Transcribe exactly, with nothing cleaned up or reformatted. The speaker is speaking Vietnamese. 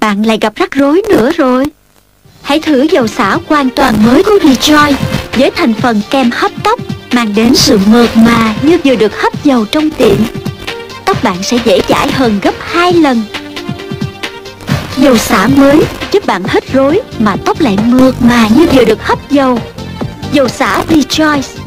bạn lại gặp rắc rối nữa rồi. Hãy thử dầu xả hoàn toàn mới của Rejoice với thành phần kem hấp tóc, mang đến sự mượt mà như vừa được hấp dầu trong tiệm. Tóc bạn sẽ dễ chải hơn gấp hai lần. Dầu xả mới giúp bạn hết rối mà tóc lại mượt mà như vừa được hấp dầu. Dầu xả Rejoice.